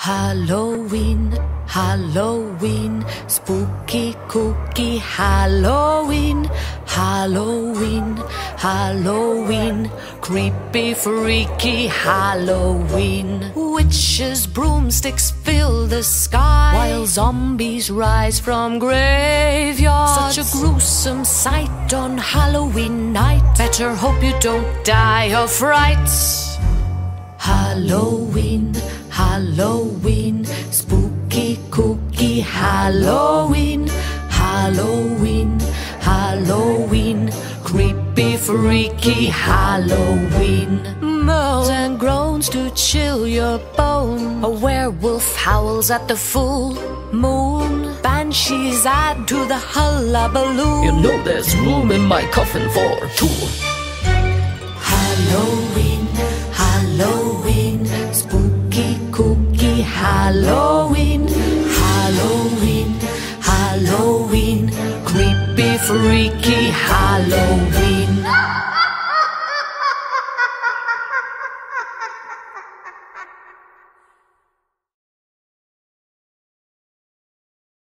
Halloween, Halloween, spooky, kooky Halloween. Halloween, Halloween, creepy, freaky Halloween. Witches, broomsticks fill the sky, while zombies rise from graveyards. Such a gruesome sight on Halloween night. Better hope you don't die of fright. Halloween, Halloween, spooky, kooky Halloween. Halloween, Halloween, creepy, freaky Halloween. Moans and groans to chill your bone. A werewolf howls at the full moon. Banshees add to the hullabaloo. You know there's room in my coffin for two. Halloween, Halloween, spooky, kooky Halloween. Halloween, Halloween, creepy, freaky Halloween.